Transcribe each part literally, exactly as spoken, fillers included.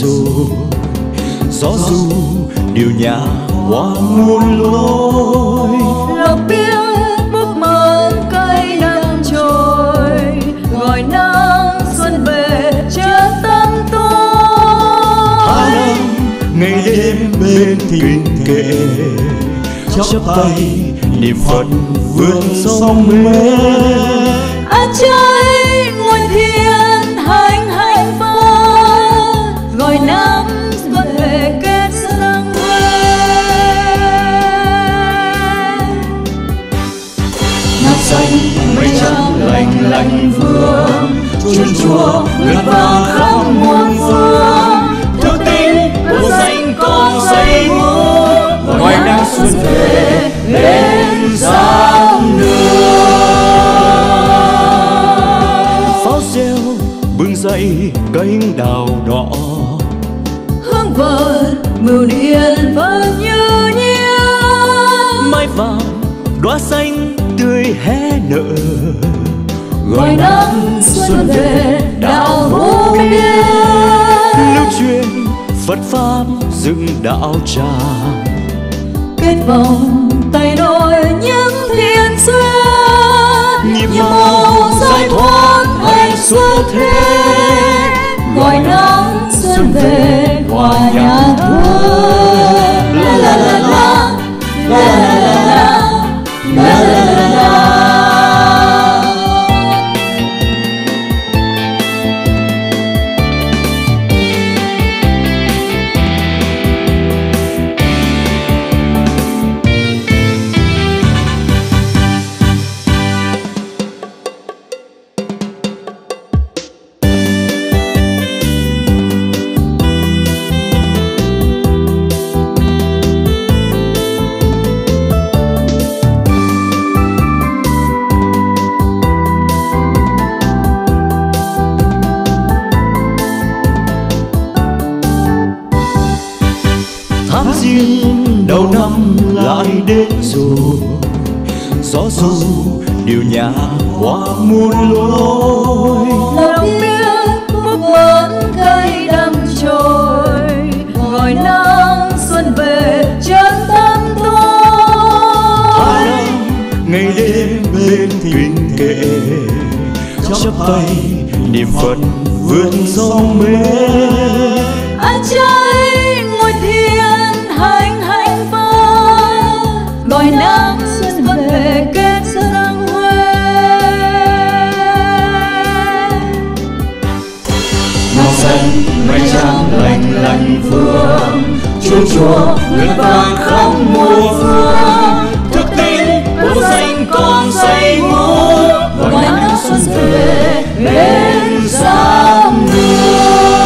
rồi. Gió du điều nhà hoa muôn lối. Lộc biếc bước mơn cây đâm chồi, gọi nắng xuân về trên tâm tôi. Hai năm ngày đêm bên tình kề, chắp tay niệm Phật vươn sông mê. Ở trời ngôi thiên hành hành Phật, gọi năm xuân về kết sang quê. Ngát xanh mây trắng lành lành vương, chuông chùa ngân vang khắp muôn phương. Thức tinh bố xanh con xây múa, gọi nắng xuân về bên giang đường. Pháo reo bừng dậy cánh đào đỏ, hương vần mưu điện vẫn như nhiên. mai vàng đóa xanh tươi hé nở, gọi nắng xuân về đạo vô biên. lưu truyền Phật pháp dựng đạo tràng, kết vòng tay đôi những thiên duyên. nhịp màu giải thoát hành xuân thế, gọi nắng xuân về hòa nhạc thương. La la la la la la la la la la. Tháng riêng đầu năm lại đến rồi. Gió du điều nhà hoa muôn lối. Lộc biếc bước mơn cây đâm chồi, gọi nắng xuân về chân tâm tôi. Hai năm ngày đêm bên tình kề, chắp tay niệm Phật vươn sông mê. Ở trời ngôi thiên hành hành Phật, gọi nắng xuân về kết sang quê. Ngọc xanh mây trắng lành lành phương, chuông chùa ngân vang khắp muôn phương. Thức tinh bố xanh con xây múa, gọi nắng xuân về bên giang đường.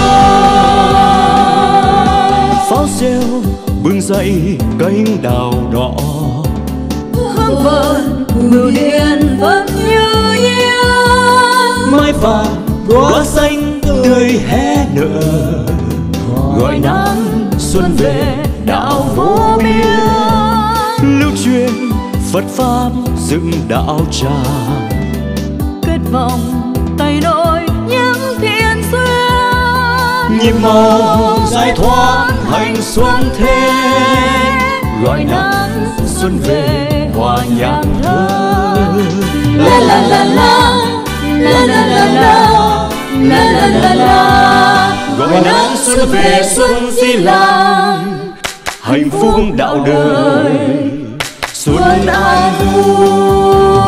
Pháo reo bừng dậy cánh đào đỏ, hương vần mưu điện vẫn như nhiên. mai vàng đóa xanh tươi hé nở, gọi nắng xuân về đạo vô biên. Lưu truyền Phật pháp dựng đạo tràng, Kết vòng tay đôi những thiên duyên. nhịp màu giải thoát hành xuân thế, gọi nắng xuân về hòa nhạc thơ. La la la la la la la la la la la la. Gọi nắng xuân về xuân di làng, hạnh phúc đạo đời xuân an vui.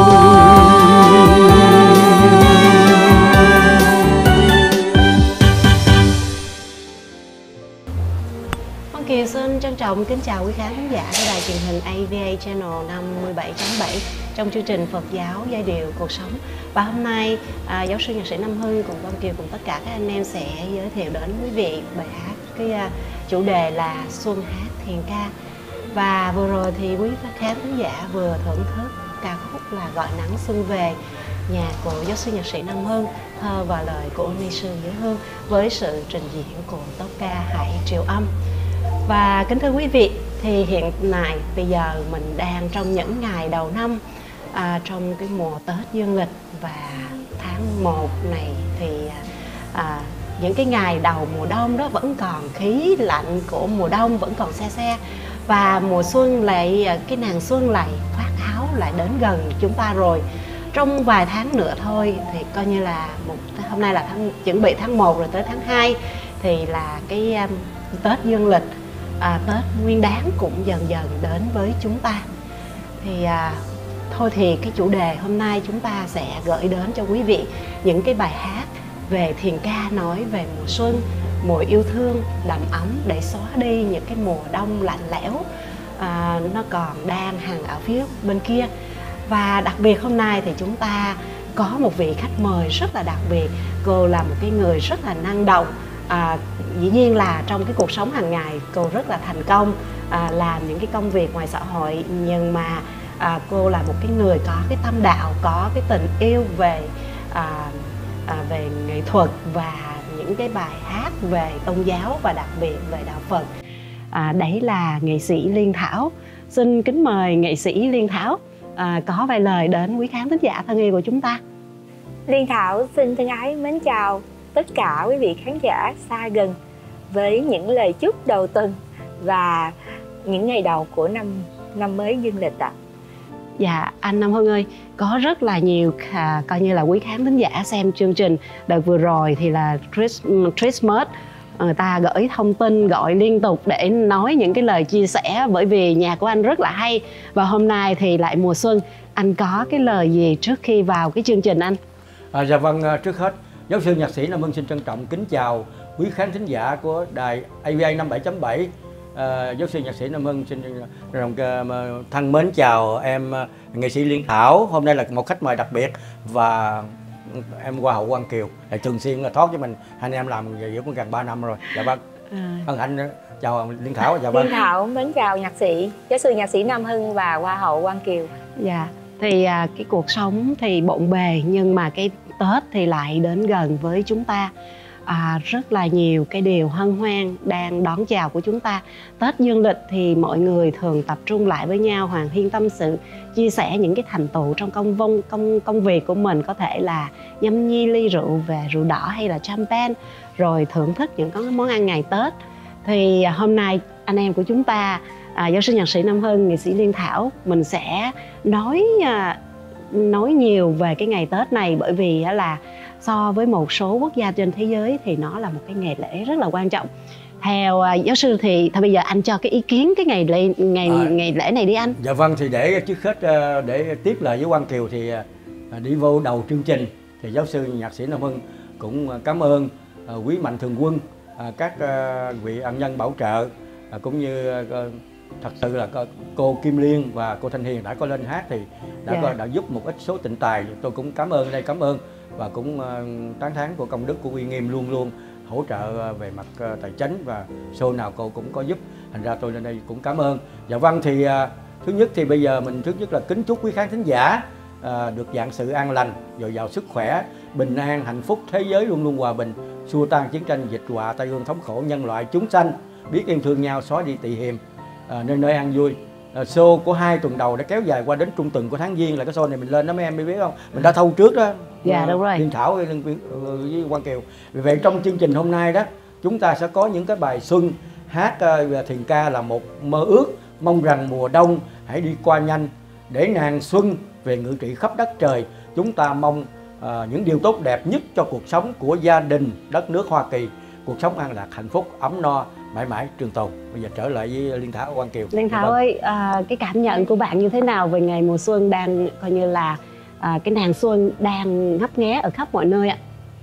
Văn Kiều xin trân trọng kính chào quý khán giả của đài truyền hình a vê a Channel năm mươi bảy chấm bảy trong chương trình Phật giáo giai điệu cuộc sống. Và hôm nay à, giáo sư nhạc sĩ Nam Hưng cùng Văn Kiều cùng tất cả các anh em sẽ giới thiệu đến quý vị bài hát cái à, chủ đề là Xuân Hát Thiền Ca. Và vừa rồi thì quý khán giả vừa thưởng thức ca khúc là Gọi Nắng Xuân Về, nhạc của giáo sư nhạc sĩ Nam Hưng, thơ và lời của ni sư Giới Hương với sự trình diễn của tốp ca Hải Triều Âm. Và kính thưa quý vị, thì hiện tại bây giờ mình đang trong những ngày đầu năm, à, trong cái mùa Tết dương lịch, và tháng một này thì à, những cái ngày đầu mùa đông đó vẫn còn khí lạnh của mùa đông vẫn còn se se, và mùa xuân lại, cái nàng xuân lại khoác áo lại đến gần chúng ta rồi. Trong vài tháng nữa thôi thì coi như là một hôm nay là tháng, chuẩn bị tháng một rồi tới tháng hai thì là cái um, Tết Dương lịch, à, Tết Nguyên Đán cũng dần dần đến với chúng ta. Thì à, thôi thì cái chủ đề hôm nay chúng ta sẽ gửi đến cho quý vị những cái bài hát về thiền ca nói về mùa xuân, mùa yêu thương đầm ấm để xóa đi những cái mùa đông lạnh lẽo à, nó còn đang hằng ở phía bên kia. Và đặc biệt hôm nay thì chúng ta có một vị khách mời rất là đặc biệt. Cô là một cái người rất là năng động, à, dĩ nhiên là trong cái cuộc sống hàng ngày cô rất là thành công, à, làm những cái công việc ngoài xã hội, nhưng mà à, cô là một cái người có cái tâm đạo, có cái tình yêu về à, à, về nghệ thuật và những cái bài hát về tôn giáo và đặc biệt về đạo Phật. À, đấy là nghệ sĩ Liên Thảo. Xin kính mời nghệ sĩ Liên Thảo à, có vài lời đến quý khán thính giả thân yêu của chúng ta. Liên Thảo xin thân ái mến chào tất cả quý vị khán giả xa gần với những lời chúc đầu tuần và những ngày đầu của năm năm mới dương lịch ạ. À. Dạ, anh Nam Hưng ơi, có rất là nhiều à, coi như là quý khán thính giả xem chương trình đợt vừa rồi thì là Christmas, người ta gửi thông tin gọi liên tục để nói những cái lời chia sẻ, bởi vì nhạc của anh rất là hay. Và hôm nay thì lại mùa xuân, anh có cái lời gì trước khi vào cái chương trình anh? À, dạ vâng, trước hết giáo sư nhạc sĩ Nam Hưng xin trân trọng kính chào quý khán thính giả của đài A V A năm bảy chấm bảy. À, giáo sư nhạc sĩ Nam Hưng xin lòng thân mến chào em nghệ sĩ Liên Thảo. Hôm nay là một khách mời đặc biệt và em Hoa hậu Quang Kiều là thường xuyên là thoát với mình, hai anh em làm vậy cũng gần ba năm rồi. Dạ vâng. Hân hạnh chào Liên Thảo. Dạ vâng. Liên Thảo mến chào nhạc sĩ giáo sư nhạc sĩ Nam Hưng và Hoa hậu Quang Kiều. Dạ. Thì à, cái cuộc sống thì bộn bề nhưng mà cái Tết thì lại đến gần với chúng ta. À, rất là nhiều cái điều hân hoan đang đón chào của chúng ta. Tết dương lịch thì mọi người thường tập trung lại với nhau, Hoàng Hiên tâm sự, chia sẻ những cái thành tựu trong công vong công công việc của mình, có thể là nhâm nhi ly rượu về rượu đỏ hay là champagne, rồi thưởng thức những cái món ăn ngày Tết. Thì hôm nay anh em của chúng ta, à, giáo sư nhạc sĩ Nam Hưng, nghệ sĩ Liên Thảo, mình sẽ nói à, nói nhiều về cái ngày Tết này, bởi vì là so với một số quốc gia trên thế giới thì nó là một cái ngày lễ rất là quan trọng. Theo uh, giáo sư thì thôi bây giờ anh cho cái ý kiến cái ngày lễ ngày à, ngày lễ này đi anh. Dạ vâng, thì để trước hết uh, để tiếp lời với Quang Kiều thì uh, đi vô đầu chương trình thì giáo sư nhạc sĩ Nam Hưng cũng uh, cảm ơn uh, quý mạnh thường quân, uh, các uh, vị ân nhân bảo trợ, uh, cũng như uh, thật sự là cô Kim Liên và cô Thanh Hiền đã có lên hát thì đã yeah. có, đã giúp một ít số tịnh tài. Tôi cũng cảm ơn đây, cảm ơn và cũng uh, tán thán của công đức của Uy Nghiêm luôn luôn hỗ trợ về mặt uh, tài chính, và show nào cô cũng có giúp, thành ra tôi lên đây cũng cảm ơn. Dạ vâng, thì uh, thứ nhất thì bây giờ mình thứ nhất là kính chúc quý khán thính giả uh, được vạn sự an lành, dồi dào sức khỏe, bình an, hạnh phúc, thế giới luôn luôn hòa bình, xua tan chiến tranh, dịch họa, tai ương thống khổ, nhân loại chúng sanh biết yêu thương nhau, xóa đi tị hiềm, uh, nơi nơi an vui. Uh, show của hai tuần đầu đã kéo dài qua đến trung tuần của tháng Giêng, là cái show này mình lên đó mấy em mới biết không, mình đã thâu trước đó. Dạ đúng rồi. Liên Thảo với Quang Kiều. Vì vậy trong chương trình hôm nay đó chúng ta sẽ có những cái bài xuân, hát về thiền ca là một mơ ước, mong rằng mùa đông hãy đi qua nhanh để nàng xuân về ngự trị khắp đất trời. Chúng ta mong uh, những điều tốt đẹp nhất cho cuộc sống của gia đình đất nước Hoa Kỳ, cuộc sống an lạc, hạnh phúc, ấm no, mãi mãi trường tồn. Bây giờ trở lại với Liên Thảo, Quang Kiều. Liên Thảo ơi, à, cái cảm nhận của bạn như thế nào về ngày mùa xuân đang coi như là à, cái nàng xuân đang ngấp nghé ở khắp mọi nơi ạ?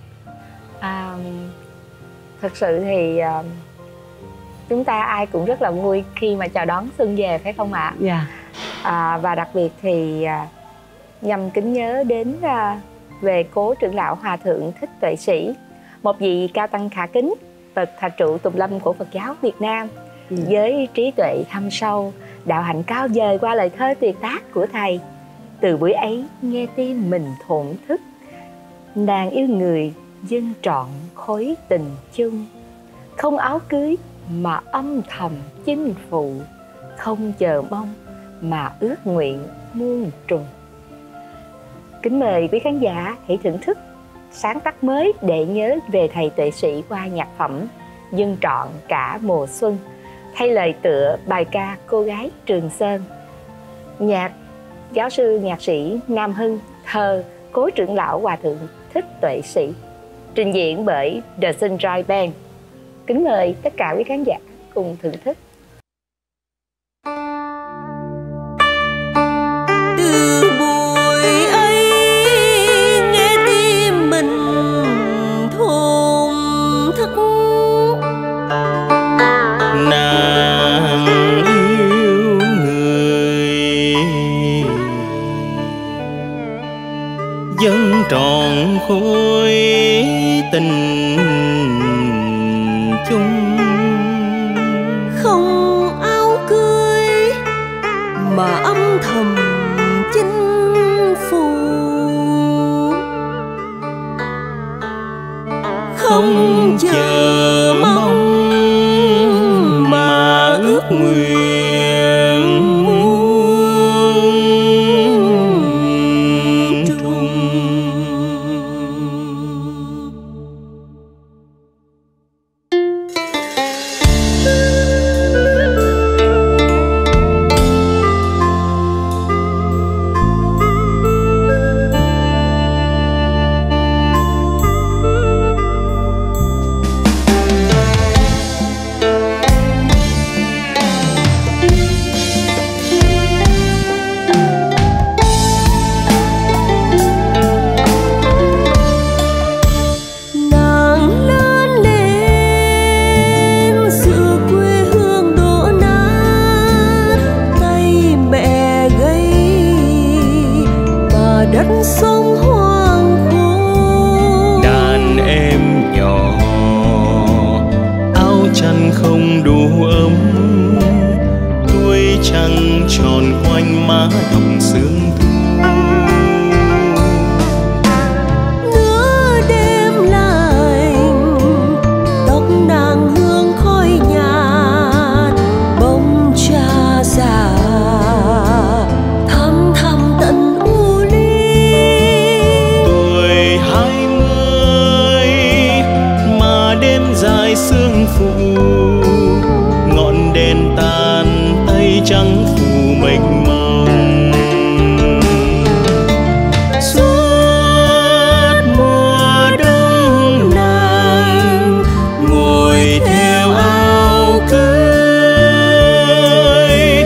À, thật sự thì à, chúng ta ai cũng rất là vui khi mà chào đón xuân về, phải không ạ? Dạ. À, và đặc biệt thì à, nhằm kính nhớ đến à, về cố trưởng lão Hòa thượng Thích Tuệ Sĩ, một vị cao tăng khả kính, bậc thạch trụ tùng lâm của Phật giáo Việt Nam, ừ. với trí tuệ thâm sâu, đạo hạnh cao vời qua lời thơ tuyệt tác của thầy. Từ buổi ấy nghe tim mình thổn thức, nàng yêu người dâng trọn khối tình chung, không áo cưới mà âm thầm chinh phụ, không chờ mong mà ước nguyện muôn trùng. Kính mời quý khán giả hãy thưởng thức sáng tác mới để nhớ về thầy tuệ sĩ qua nhạc phẩm Dân trọn cả mùa xuân, thay lời tựa bài ca Cô gái Trường Sơn. Nhạc giáo sư nhạc sĩ Nam Hưng, thơ Cố trưởng lão Hòa thượng Thích Tuệ Sĩ, trình diễn bởi The Sunrise Band. Kính mời tất cả quý khán giả cùng thưởng thức. Từ buổi ấy nghe tim mình thổn thức, nàng yêu người dâng trọn khối tình chung. không áo cưới mà âm thầm chinh phục, Không chờ mong mà ước nguyện muôn trùng. nàng lớn lên giữa quê hương đổ nát, tay mẹ gầy mà đất sống hoang khô. Đàn em nhỏ áo chăn không đủ ấm, tuổi trăng tròn quanh má đồng sương thu. Nửa đêm lạnh tóc nàng hương khói nhạt, bông cha già thăm thăm tận u ly. Tuổi hai mươi mà đêm dài sương phủ, ngọn đèn tàn tay trắng phủ mênh mông. Suốt mùa đông nàng ngồi theo áo cưới,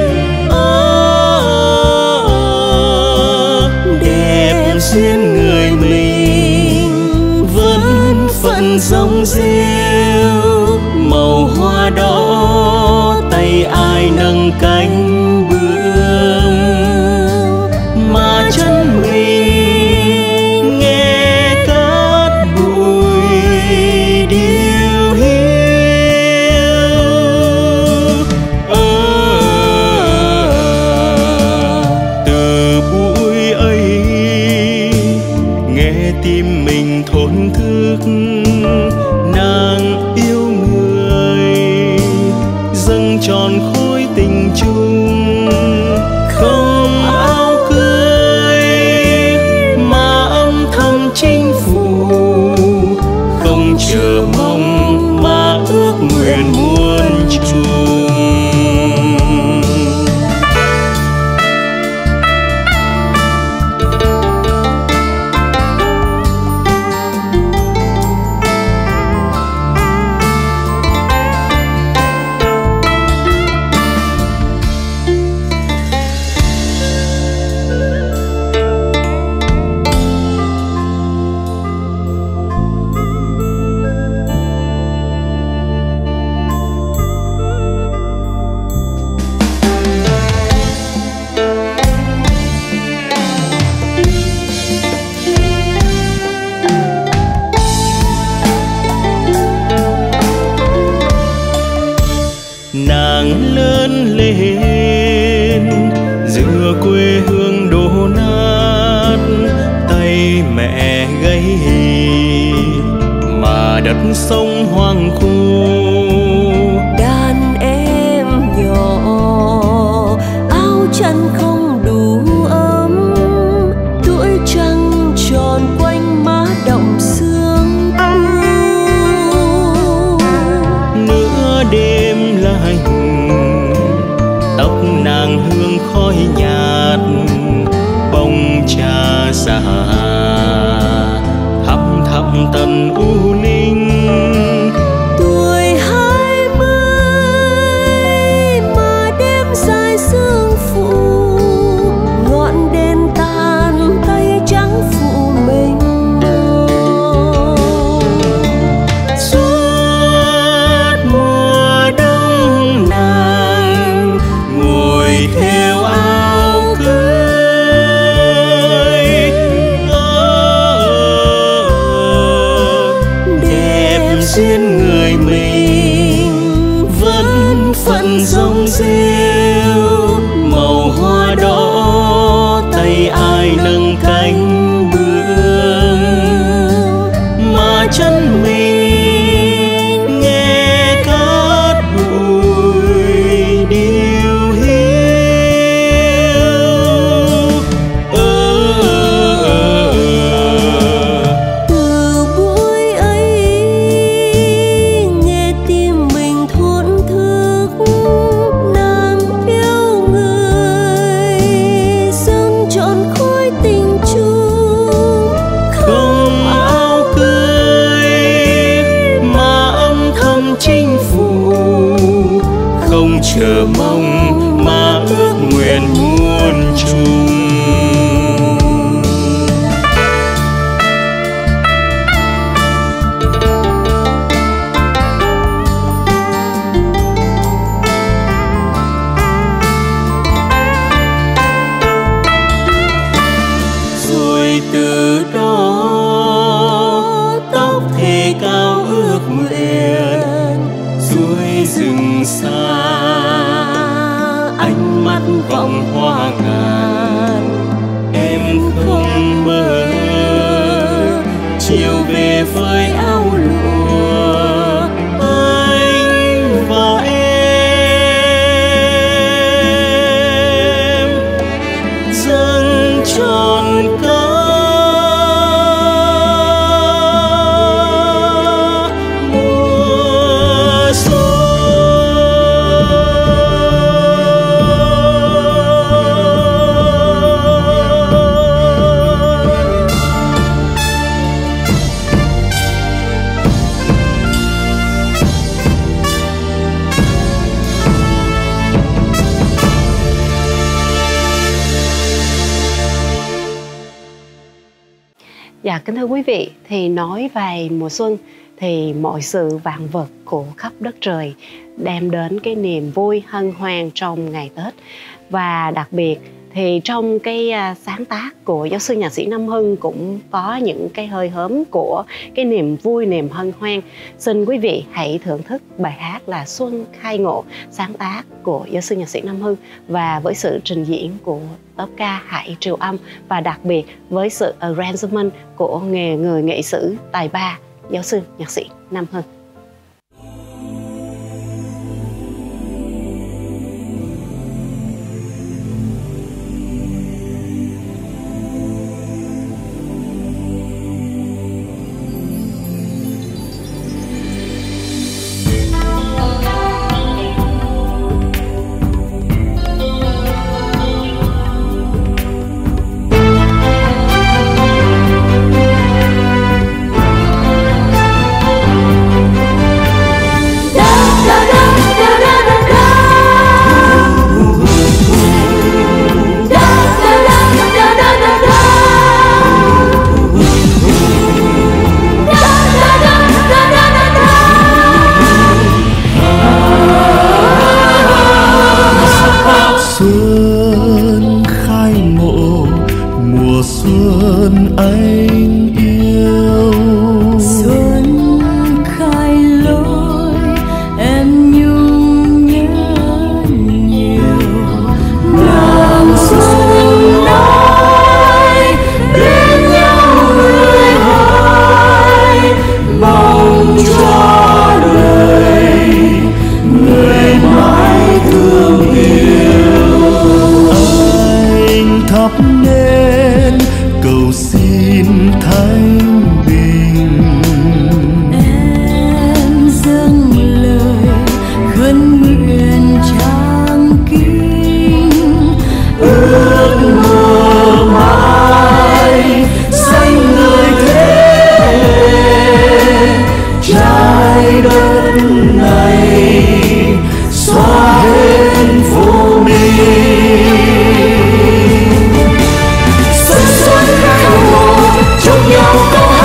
Ơ, đẹp duyên người mình vẫn phận rong rêu. Màu hoa đỏ tay ai nâng cánh bướm, mà chân mình nghe cát bụi điều hiu. Ờ, từ buổi ấy nghe tim mình thổn thức, nàng yêu người dâng tròn khối tình chung. Không áo cưới mà âm thầm chinh phục, không chờ mong mà ước nguyện muôn trùng. Nàng lớn lên giữa quê hương đổ nát, tay mẹ gầy mà đất sông hoang khô. Đàn em nhỏ áo chăn không đủ ấm, tuổi trăng tròn quanh má động sương. chờ mong mà ước nguyện muôn trùng. Rồi từ đó tóc thề cao ước nguyện, dưới rừng xa ánh mắt vọng hoa ngàn. Em không mơ chiều về với áo lụa, anh và em dâng tròn cả mùa xuân. Dạ, kính thưa quý vị, thì nói về mùa xuân thì mọi sự vạn vật của khắp đất trời đem đến cái niềm vui hân hoan trong ngày Tết. Và đặc biệt thì trong cái sáng tác của giáo sư nhạc sĩ Nam Hưng cũng có những cái hơi hớm của cái niềm vui, niềm hân hoan. Xin quý vị hãy thưởng thức bài hát là Xuân Khai Ngộ, sáng tác của giáo sư nhạc sĩ Nam Hưng và với sự trình diễn của tốp ca Hải Triều Âm, và đặc biệt với sự arrangement của nghề người nghệ sĩ tài ba giáo sư nhạc sĩ Nam Hưng. Xuân khai ngộ, mùa xuân anh yêu. Xuân khai lối em nhung nhớ nhiều. Nàng xuân nói bên nhau người hỏi, mong cho đời người mãi thương yêu. Anh thắp nên cầu xin thanh bình, Em dâng lời khấn nguyện trang kinh, ước mơ mãi xanh người thế trái đất này xóa hết vô minh. xuân xuân khai ngộ chúc nhau câu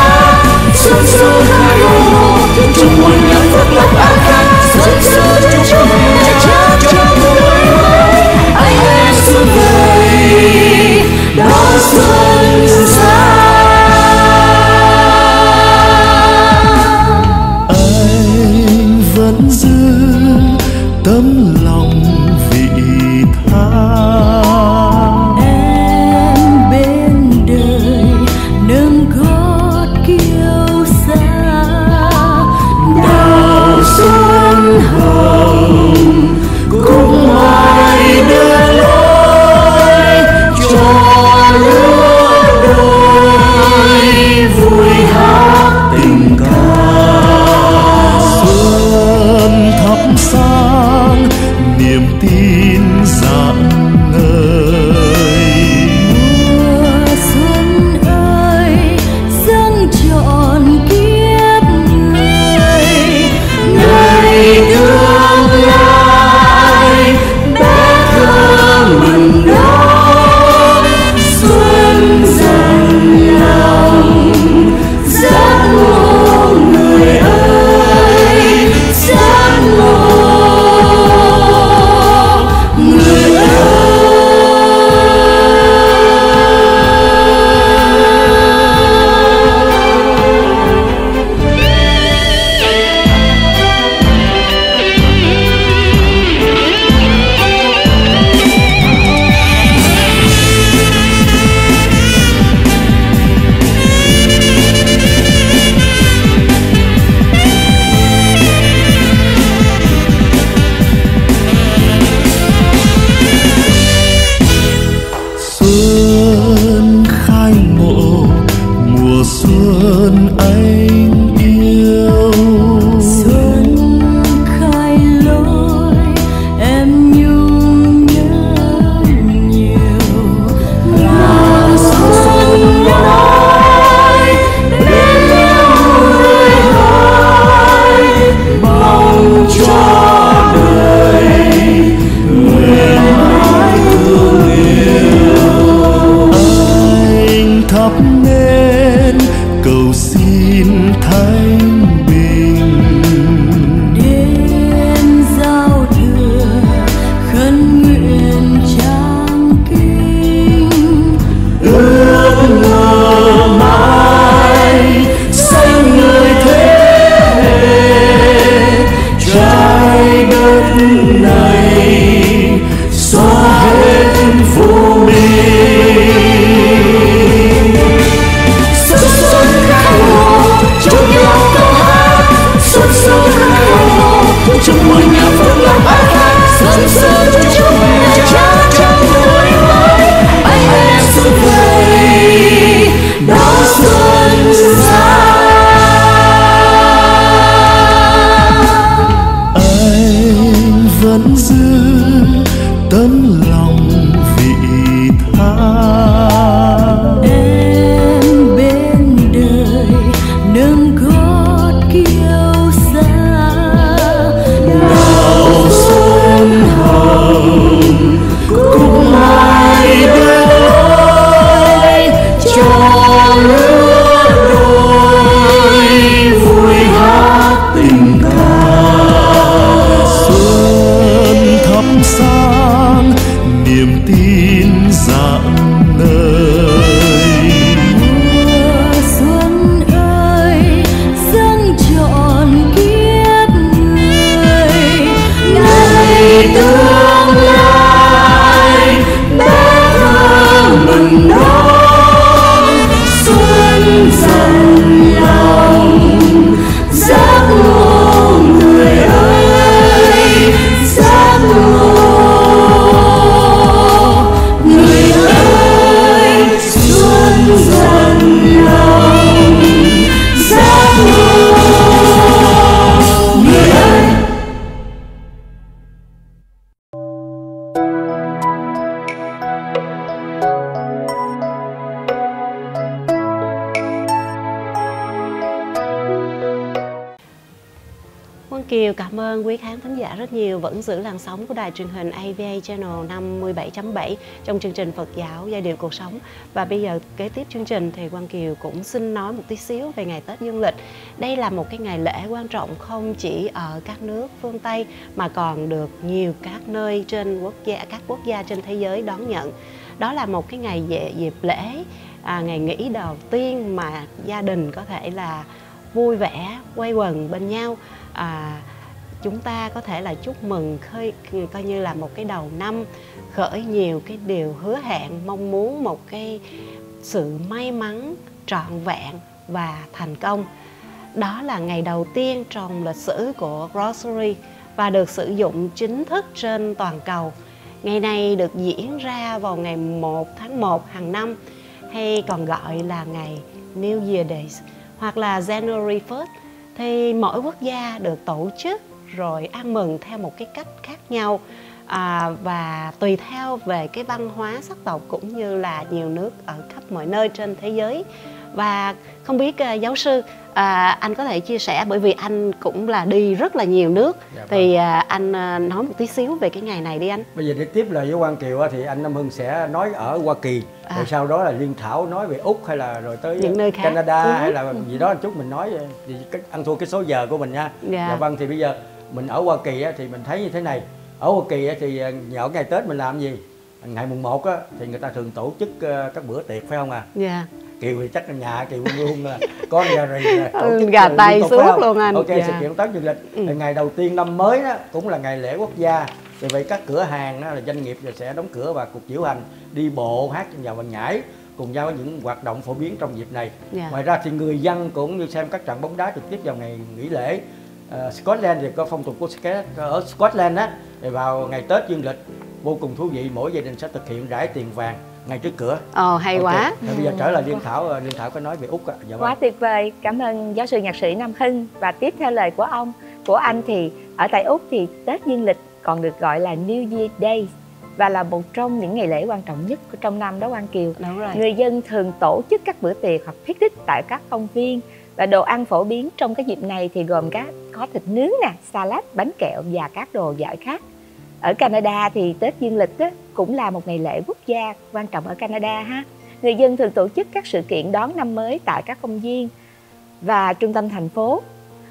Kiều cảm ơn quý khán thính giả rất nhiều vẫn giữ làn sóng của đài truyền hình a vê a Channel năm mươi bảy chấm bảy trong chương trình Phật giáo giai điệu cuộc sống. Và bây giờ kế tiếp chương trình thì Quang Kiều cũng xin nói một tí xíu về ngày Tết Dương lịch. Đây là một cái ngày lễ quan trọng không chỉ ở các nước phương Tây mà còn được nhiều các nơi trên quốc gia các quốc gia trên thế giới đón nhận. Đó là một cái ngày về dịp lễ, à, ngày nghỉ đầu tiên mà gia đình có thể là vui vẻ quây quần bên nhau. À, chúng ta có thể là chúc mừng khơi coi như là một cái đầu năm khởi nhiều cái điều hứa hẹn, mong muốn một cái sự may mắn trọn vẹn và thành công. Đó là ngày đầu tiên trong lịch sử của Rosary và được sử dụng chính thức trên toàn cầu. Ngày này được diễn ra vào ngày một tháng một hàng năm, hay còn gọi là ngày New Year Days hoặc là January first. Thì mỗi quốc gia được tổ chức rồi ăn mừng theo một cái cách khác nhau, à, và tùy theo về cái văn hóa sắc tộc cũng như là nhiều nước ở khắp mọi nơi trên thế giới. Và không biết uh, giáo sư, uh, anh có thể chia sẻ, bởi vì anh cũng là đi rất là nhiều nước, dạ, thì uh, anh uh, nói một tí xíu về cái ngày này đi anh. Bây giờ để tiếp lời với Quang Kiều thì anh Nam Hưng sẽ nói ở Hoa Kỳ, à. rồi sau đó là Liên Thảo nói về Úc hay là rồi tới những nơi khác. Canada, ừ. hay là ừ. gì đó chút mình nói thì ăn thua cái số giờ của mình nha. Dạ. Dạ vâng, thì bây giờ mình ở Hoa Kỳ thì mình thấy như thế này. Ở Hoa Kỳ thì nhờ ngày Tết mình làm gì? Ngày mùng một thì người ta thường tổ chức các bữa tiệc phải không à? Dạ. Kiều thì chắc là nhà Kiều luôn luôn là có gà rì tổ chức gà tay suốt luôn anh. Ok, dạ. sự kiện Tết Dương lịch. Ừ. Ngày đầu tiên năm mới đó cũng là ngày lễ quốc gia. Vì vậy các cửa hàng đó là doanh nghiệp sẽ đóng cửa và cuộc diễu hành đi bộ, hát trên vào bằng nhảy cùng nhau với những hoạt động phổ biến trong dịp này. Yeah. Ngoài ra thì người dân cũng như xem các trận bóng đá trực tiếp vào ngày nghỉ lễ. Uh, Scotland thì có phong tục của ở Scotland á, thì vào ngày Tết Dương lịch vô cùng thú vị, mỗi gia đình sẽ thực hiện rải tiền vàng ngay trước cửa. Ồ, hay okay. quá. Rồi bây giờ trở lại Liên Thảo, Liên Thảo có nói về Úc ạ. Dạ quá tuyệt vời, cảm ơn giáo sư nhạc sĩ Nam Hưng. Và tiếp theo lời của ông, của anh thì ở tại Úc thì Tết Dương lịch còn được gọi là New Year Day và là một trong những ngày lễ quan trọng nhất của trong năm đó Quang Kiều. Đúng rồi. Người dân thường tổ chức các bữa tiệc hoặc picnic tại các công viên, và đồ ăn phổ biến trong cái dịp này thì gồm các có thịt nướng nè, salad, bánh kẹo và các đồ dại khác. Ở Canada thì Tết Dương lịch á, cũng là một ngày lễ quốc gia quan trọng ở Canada ha. Người dân thường tổ chức các sự kiện đón năm mới tại các công viên và trung tâm thành phố.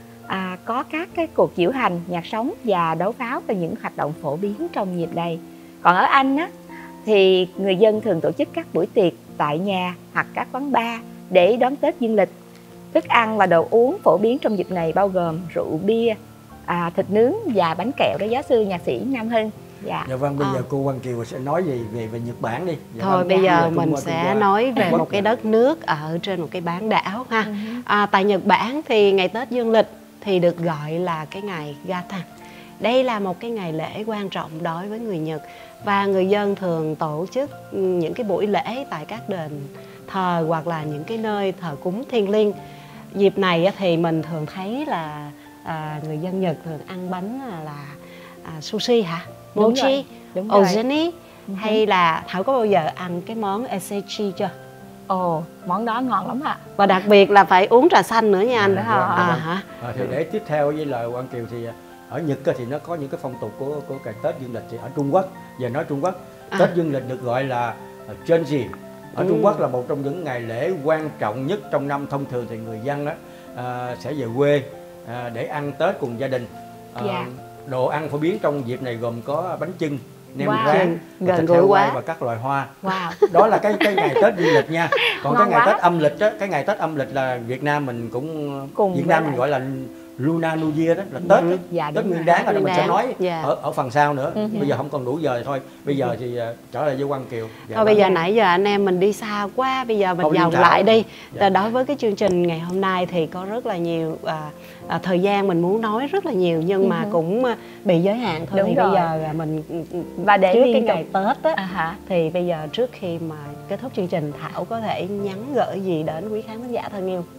À, có các cái cuộc diễu hành, nhạc sống và đấu pháo và những hoạt động phổ biến trong dịp này. Còn ở Anh á, thì người dân thường tổ chức các buổi tiệc tại nhà hoặc các quán bar để đón Tết Dương lịch. Thức ăn và đồ uống phổ biến trong dịp này bao gồm rượu bia, à, thịt nướng và bánh kẹo đó giáo sư nhạc sĩ Nam Hưng. Dạ. Dạ vâng, bây à. giờ cô Quang Kiều sẽ nói gì về về Nhật Bản đi. Dạ Thôi vâng. bây giờ dạ, mình sẽ nói về một cái đất nước ở trên một cái bán đảo ha. Ừ. À, tại Nhật Bản thì ngày Tết Dương lịch thì được gọi là cái ngày Gatan. Đây là một cái ngày lễ quan trọng đối với người Nhật và người dân thường tổ chức những cái buổi lễ tại các đền thờ hoặc là những cái nơi thờ cúng thiêng liêng. Dịp này thì mình thường thấy là à, người dân Nhật thường ăn bánh là, là à, sushi hả? Mochi, ozani, ừ. hay là Thảo có bao giờ ăn cái món esechi chưa? Ồ, món đó ngon lắm ạ. Và đặc biệt là phải uống trà xanh nữa nha anh. Dạ, à, à, hả? À, thì để tiếp theo với lời Quang Kiều thì ở Nhật thì nó có những cái phong tục của của cái Tết Dương lịch. Thì ở Trung Quốc, giờ nói Trung Quốc, à. Tết Dương lịch được gọi là Chunji. Ở ừ. Trung Quốc là một trong những ngày lễ quan trọng nhất trong năm. Thông thường thì người dân đó à, sẽ về quê à, để ăn Tết cùng gia đình. À, dạ. Đồ ăn phổ biến trong dịp này gồm có bánh chưng, nem wow. rán, gần gũi quá và các loài hoa. Wow. Đó là cái cái ngày Tết Dương lịch nha. Còn ngon cái ngày quá. Tết âm lịch đó, cái ngày Tết âm lịch là Việt Nam mình cũng cùng Việt Nam mình gọi là Lunar New Year đó, là Tết đó. Dạ, Tết Nguyên Đán, là mình sẽ nói dạ. ở ở phần sau nữa. Ừ. Bây giờ không còn đủ giờ thì thôi. Bây giờ thì uh, trở lại với Quang Kiều. Dạ, thôi bây giờ nãy giờ anh em mình đi xa quá, bây giờ mình vòng lại đi. Dạ. Đối với cái chương trình ngày hôm nay thì có rất là nhiều à, à, thời gian mình muốn nói rất là nhiều nhưng ừ. mà cũng bị giới hạn thôi. Đúng thì rồi. Bây giờ mình và để trước cái ngày Tết á, à, thì bây giờ trước khi mà kết thúc chương trình, Thảo có thể nhắn gửi gì đến quý khán thính giả thân yêu?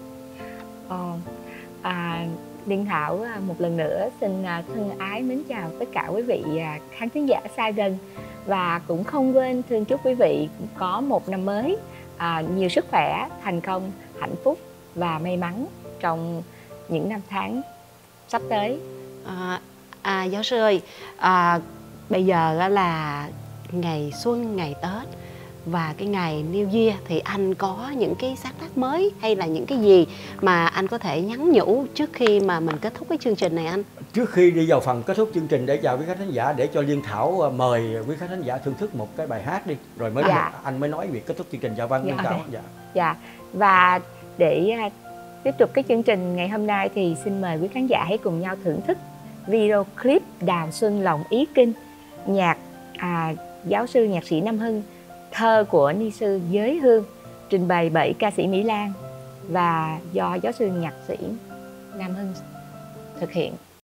Ờ, à, Liên Thảo một lần nữa xin thân ái mến chào tất cả quý vị khán thính giả xa gần, và cũng không quên thương chúc quý vị có một năm mới à, nhiều sức khỏe, thành công, hạnh phúc và may mắn trong những năm tháng sắp tới. À, à, giáo sư ơi, à, bây giờ là ngày xuân, ngày Tết và cái ngày New Year thì anh có những cái sáng tác mới hay là những cái gì mà anh có thể nhắn nhủ trước khi mà mình kết thúc cái chương trình này anh? Trước khi đi vào phần kết thúc chương trình để chào quý khán thính giả, để cho Liên Thảo mời quý khán thính giả thưởng thức một cái bài hát đi, rồi mới dạ. anh mới nói việc kết thúc chương trình. Dạ vâng, Liên dạ, Thảo. okay. Dạ. Dạ. Và để uh, tiếp tục cái chương trình ngày hôm nay thì xin mời quý khán giả hãy cùng nhau thưởng thức video clip Đào Xuân Lòng Ý Kinh, nhạc à, giáo sư nhạc sĩ Nam Hưng, thơ của ni sư Giới Hương, trình bày bởi ca sĩ Mỹ Lan và do giáo sư nhạc sĩ Nam Hưng thực hiện.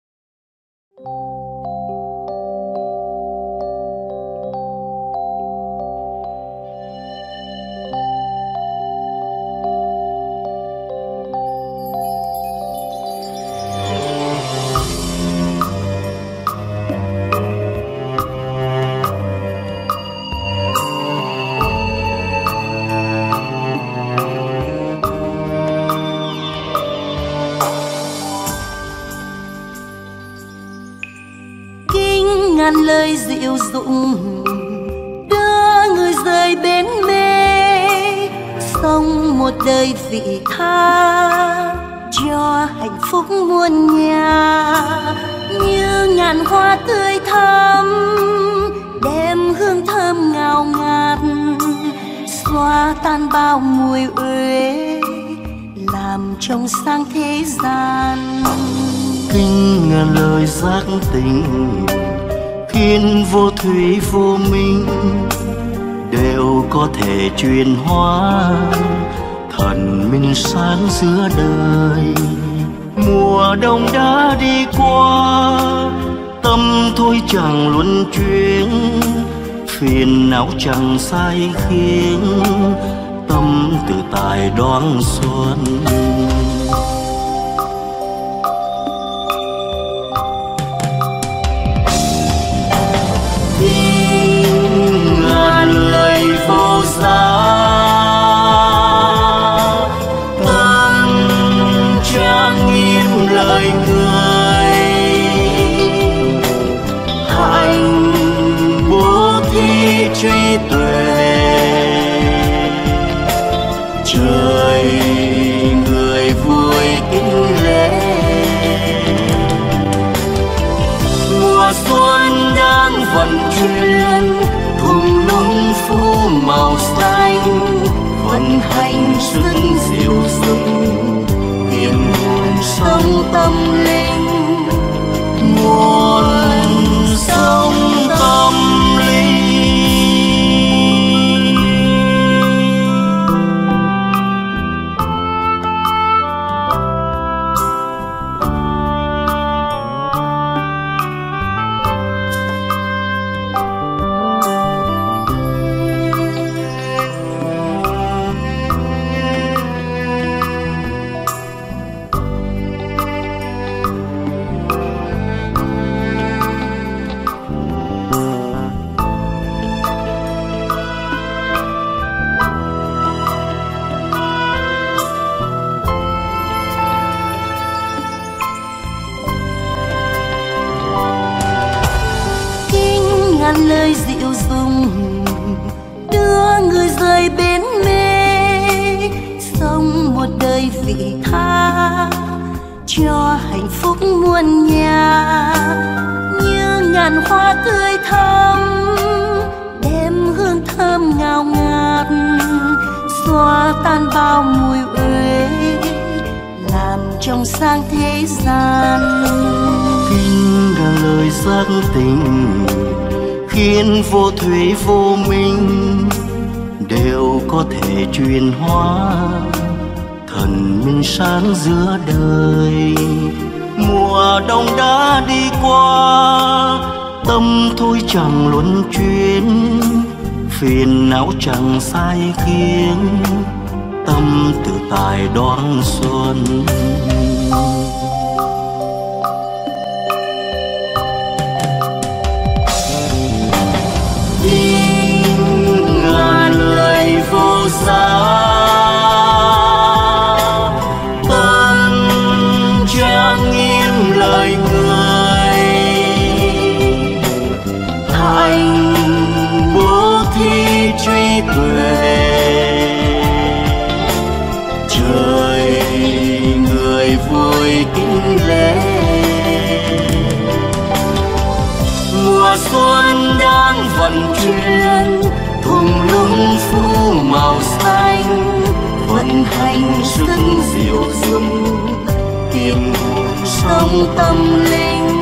ngàn lời dịu dụng đưa người rời bến mê, sống một đời vị tha cho hạnh phúc muôn nhà. Như ngàn hoa tươi thắm đem hương thơm ngào ngạt, xóa tan bao mùi uế làm trong sáng thế gian. Kinh ngàn lời giác tình khiến vô thủy vô minh đều có thể chuyển hóa thần minh sáng giữa đời. Mùa đông đã đi qua, tâm thôi chẳng luân chuyển, phiền não chẳng sai khiến, tâm tự tại đón xuân. Ngàn lời vô giá, tâm trang nghiêm lời người, hạnh bố thí trí tuệ. Trời người vui kính lễ, mùa xuân đang vận chuyển, thung lũng phủ màu xanh, vận hành sức dịu dừng, hiện nguồn sống tâm linh, nguồn sống tâm linh. Ngàn lời dịu dùng đưa người rời bến mê, sống một đời vị tha cho hạnh phúc muôn nhà. Như ngàn hoa tươi thắm đem hương thơm ngào ngạt, xóa tan bao mùi uế làm trong sáng thế gian. Kinh ngàn lời giác tình khiến vô thủy vô minh đều có thể chuyển hóa thần minh sáng giữa đời. Mùa đông đã đi qua, tâm thôi chẳng luân chuyển, phiền não chẳng sai khiến, tâm tự tại đón xuân. Ngàn lời vô giá, tâm trang nghiêm lời người, xuân đang vận chuyển, thung lũng phủ màu xanh, vận hành sức diệu dung, tìm sông tâm linh,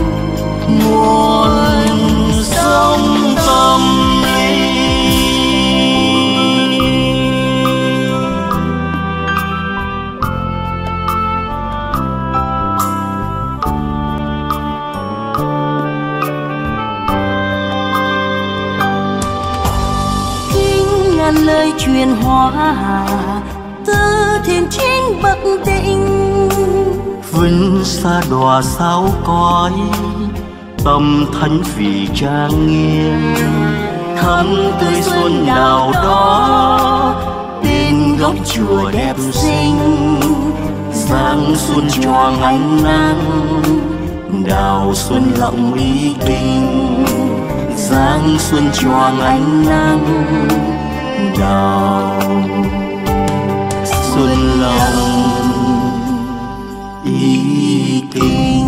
nguồn sông tâm linh. Kinh ngàn lời truyền hóa từ thiên chính Bắc Định, vinh xa đòa sao cõi tâm thánh vì trang nghiêm, thắm tươi xuân nào đó bên góc chùa đẹp xinh, giáng xuân choàng ánh nắng, đào xuân lộng ý kinh, giáng xuân choàng ánh nắng, đào xuân lộng ý kinh.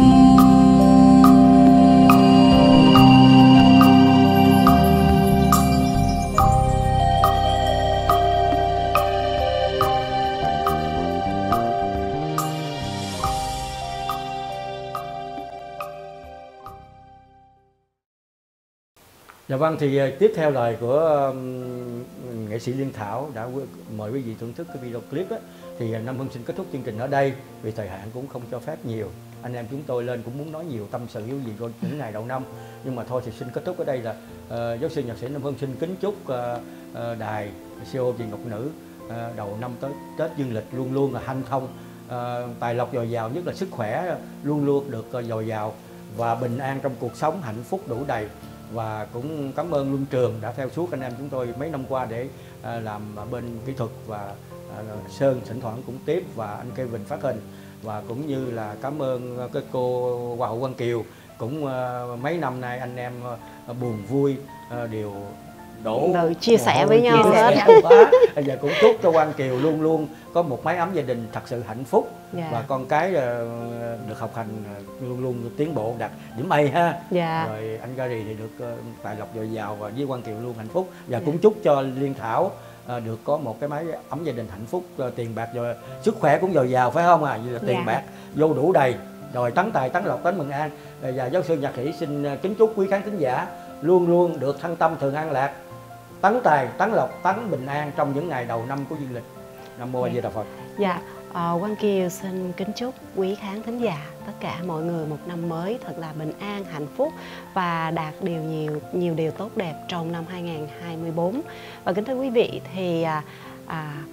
Dạ vâng, thì tiếp theo lời của um, nghệ sĩ Liên Thảo đã mời quý vị thưởng thức cái video clip đó, thì Nam Hưng xin kết thúc chương trình ở đây vì thời hạn cũng không cho phép nhiều. Anh em chúng tôi lên cũng muốn nói nhiều tâm sự cái gì của những ngày đầu năm, nhưng mà thôi thì xin kết thúc ở đây là uh, giáo sư nhạc sĩ Nam Hưng xin kính chúc uh, uh, đài xê o Việt Ngọc Nữ uh, đầu năm tới Tết dương lịch luôn luôn là hanh thông, uh, tài lộc dồi dào, nhất là sức khỏe luôn luôn được uh, dồi dào và bình an trong cuộc sống, hạnh phúc đủ đầy. Và cũng cảm ơn Luân Trường đã theo suốt anh em chúng tôi mấy năm qua để uh, làm bên kỹ thuật, và uh, Sơn thỉnh thoảng cũng tiếp, và anh Kevin phát hình, và cũng như là cảm ơn cái cô Hoa hậu Quang Kiều, cũng uh, mấy năm nay anh em uh, buồn vui uh, đều đổ Được chia sẻ với nhau hết. Bây giờ cũng chúc cho Quang Kiều luôn luôn có một mái ấm gia đình thật sự hạnh phúc, yeah. và con cái uh, được học hành uh, luôn luôn tiến bộ đạt điểm A ha. Yeah. Rồi anh Gary thì được uh, tài lộc dồi dào và với Quang Kiều luôn hạnh phúc, và yeah. cũng chúc cho Liên Thảo uh, được có một cái mái ấm gia đình hạnh phúc, uh, tiền bạc rồi sức khỏe cũng dồi dào phải không à, như là tiền yeah. bạc vô đủ đầy, rồi tấn tài tấn lộc tấn mừng an. Và giáo sư nhạc sĩ xin kính chúc quý khán thính giả luôn luôn được thân tâm thường an lạc, tấn tài tấn lộc tấn bình an trong những ngày đầu năm của dương lịch. Nam mô A Di Đà Phật. Dạ, uh, Quang Kiều xin kính chúc quý khán thính giả tất cả mọi người một năm mới thật là bình an, hạnh phúc và đạt điều nhiều nhiều điều tốt đẹp trong năm hai nghìn không trăm hai mươi tư. Và kính thưa quý vị, thì uh, uh,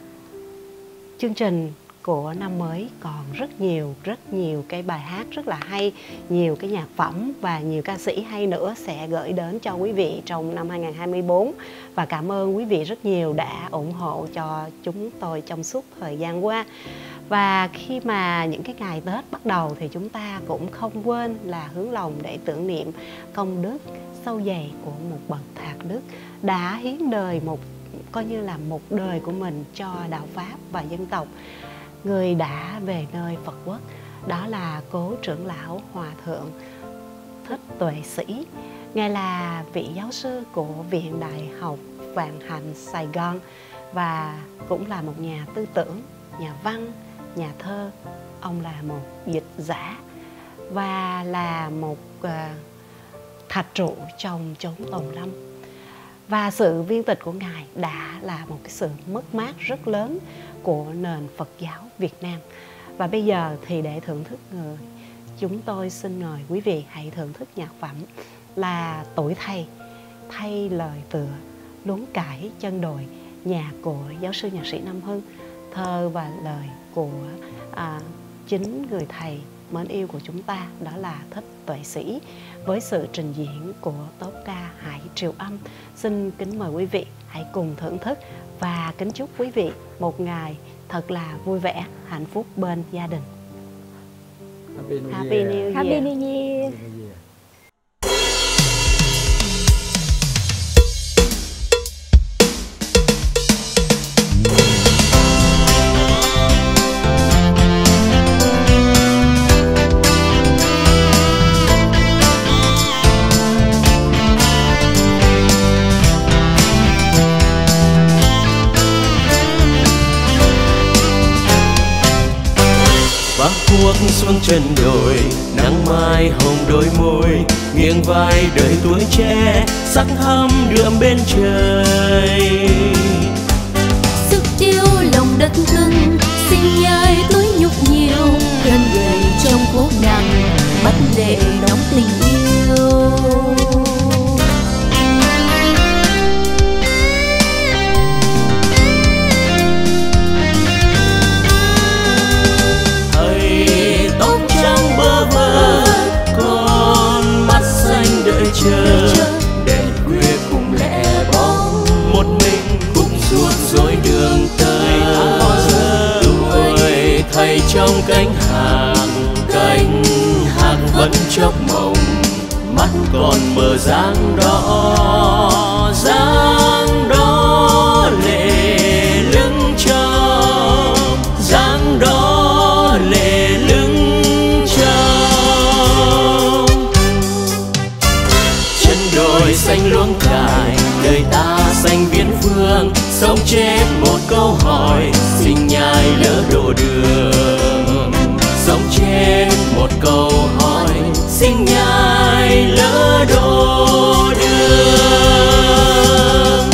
chương trình của năm mới còn rất nhiều rất nhiều cái bài hát rất là hay, nhiều cái nhạc phẩm và nhiều ca sĩ hay nữa sẽ gửi đến cho quý vị trong năm hai nghìn không trăm hai mươi tư. Và cảm ơn quý vị rất nhiều đã ủng hộ cho chúng tôi trong suốt thời gian qua. Và khi mà những cái ngày Tết bắt đầu thì chúng ta cũng không quên là hướng lòng để tưởng niệm công đức sâu dày của một bậc thạc đức đã hiến đời, một coi như là một đời của mình cho đạo Pháp và dân tộc. Người đã về nơi Phật quốc, đó là cố trưởng lão Hòa thượng Thích Tuệ Sĩ. Ngài là vị giáo sư của Viện Đại học Vạn Hạnh Sài Gòn và cũng là một nhà tư tưởng, nhà văn, nhà thơ. Ông là một dịch giả và là một uh, thạch trụ trong chốn tồn lâm. Và sự viên tịch của Ngài đã là một cái sự mất mát rất lớn của nền Phật giáo Việt Nam. Và bây giờ thì để thưởng thức người, chúng tôi xin mời quý vị hãy thưởng thức nhạc phẩm là Tuổi Thầy, thay lời tựa luống cải chân đồi, nhạc của giáo sư nhạc sĩ Nam Hưng, thơ và lời của à, chính người thầy mến yêu của chúng ta, đó là Thích Tuệ Sĩ, với sự trình diễn của tốp ca Hải Triều Âm. Xin kính mời quý vị hãy cùng thưởng thức và kính chúc quý vị một ngày thật là vui vẻ, hạnh phúc bên gia đình. Happy New Happy Year. New Year. Happy New Year. thuốc xuống chân đồi, nắng mai hồng đôi môi, nghiêng vai đời tuổi trẻ sắc thắm đượm bên trời. Sức yêu lòng đất cưng, sinh nhai túi nhục nhiều, gần gầy trong cố nặng, mắt lệ nóng tình yêu. Chờ đèn khuya cùng lẻ bóng, một mình khúc ruột dối đường tới. Tuổi thầy trong cánh hàng, cánh hạc vẫn chốc mộng, mắt còn mờ dáng đó, dáng đó lệ lưng tròng, dáng đó lệ lưng đồi xanh luống cài, đời ta xanh viễn phương, sống chết một câu hỏi, sinh nhai lỡ độ đường. Sống chết một câu hỏi, sinh nhai lỡ độ đường.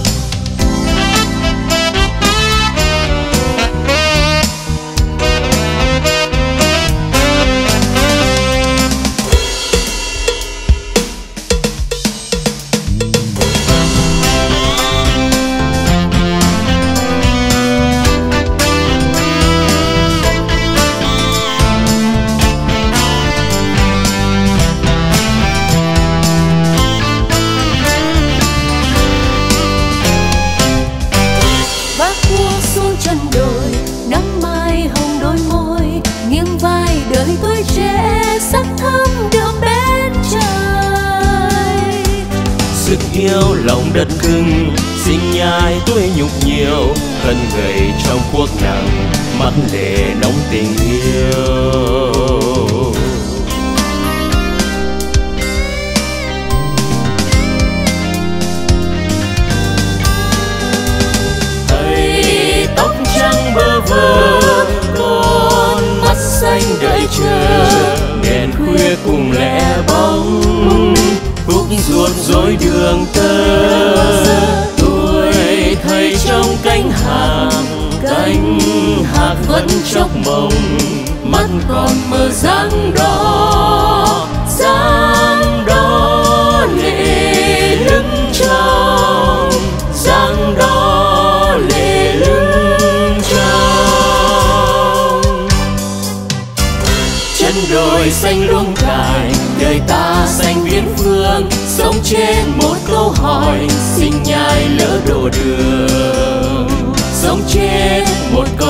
Yêu lòng đất cưng, sinh nhai tuổi nhục nhiều, thân gầy trong cuốc nặng, mắt lệ nóng tình yêu. Thầy tóc trắng bơ vơ, con mắt xanh đợi chờ, đèn khuya cùng lẻ bóng, khúc ruột dối đường tơ. Tuổi thầy trong cánh hàng, cánh hạc vẫn chốc mộng, mắt còn mờ dáng đó, dáng đó lệ lưng tròng, dáng đó lệ lưng tròng. Chân đồi xanh luống cài, đời ta xanh viễn phương, sống trên một câu hỏi, sinh nhai lỡ độ đường. Sống trên một câu